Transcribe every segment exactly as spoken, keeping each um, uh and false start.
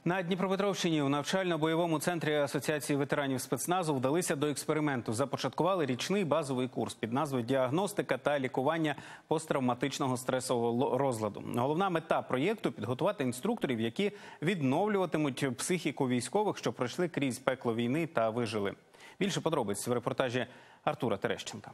На Дніпропетровщині у навчально-бойовому центрі Асоціації ветеранів спецназу вдалися до експерименту. Започаткували річний базовий курс під назвою «Діагностика та лікування посттравматичного стресового розладу». Головна мета проєкту – підготувати інструкторів, які відновлюватимуть психіку військових, що пройшли крізь пекло війни та вижили. Більше подробиць в репортажі Артура Терещенка.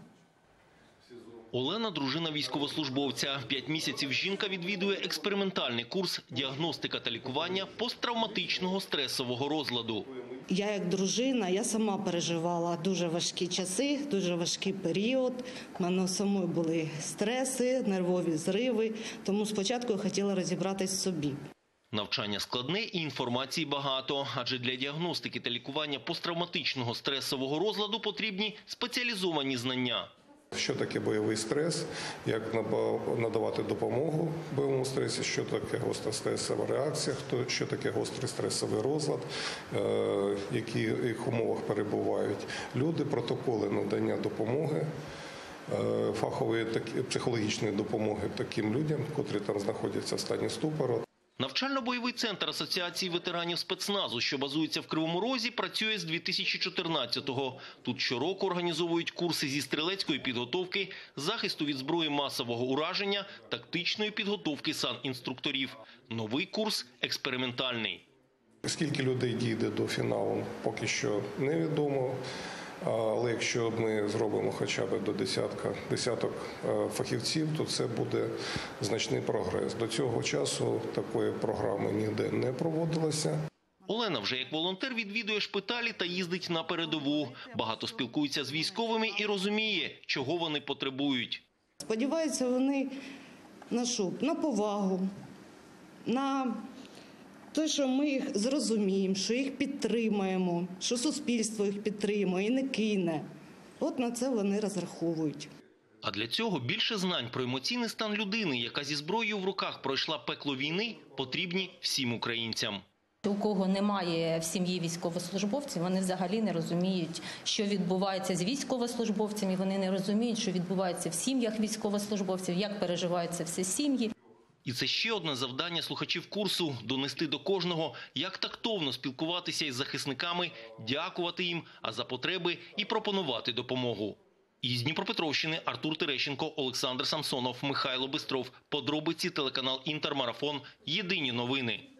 Олена – дружина військовослужбовця. П'ять місяців жінка відвідує експериментальний курс «Діагностика та лікування посттравматичного стресового розладу». Я як дружина, я сама переживала дуже важкі часи, дуже важкий період. У мене самої були стреси, нервові зриви, тому спочатку я хотіла розібратись в собі. Навчання складне і інформації багато, адже для діагностики та лікування посттравматичного стресового розладу потрібні спеціалізовані знання. Що таке бойовий стрес, як надавати допомогу бойовому стресі, що таке гостра стресова реакція, що таке гострий стресовий розлад, в яких умовах перебувають люди, протоколи надання допомоги, фахової психологічної допомоги таким людям, котрі там знаходяться в стані ступору. Навчально-бойовий центр Асоціації ветеранів спецназу, що базується в Кривому Розі, працює з дві тисячі чотирнадцятого. Тут щороку організовують курси зі стрілецької підготовки, захисту від зброї масового ураження, тактичної підготовки санінструкторів. Новий курс – експериментальний. Скільки людей дійде до фіналу, поки що невідомо. Але якщо ми зробимо хоча б до десятка, десяток фахівців, то це буде значний прогрес. До цього часу такої програми ніде не проводилося. Олена вже як волонтер відвідує шпиталі та їздить на передову. Багато спілкується з військовими і розуміє, чого вони потребують. Сподіваються вони на що? На повагу, на те, що ми їх зрозуміємо, що їх підтримаємо, що суспільство їх підтримує і не кине. От на це вони розраховують. А для цього більше знань про емоційний стан людини, яка зі зброєю в руках пройшла пекло війни, потрібні всім українцям. У кого немає в сім'ї військовослужбовців, вони взагалі не розуміють, що відбувається з військовослужбовцями, вони не розуміють, що відбувається в сім'ях військовослужбовців, як переживаються всі сім'ї. І це ще одне завдання слухачів курсу – донести до кожного, як тактовно спілкуватися із захисниками, дякувати їм, а за потреби і пропонувати допомогу. Із Дніпропетровщини Артур Терещенко, Олександр Самсонов, Михайло Бистров. Подробиці, телеканал «Інтермарафон». Єдині новини.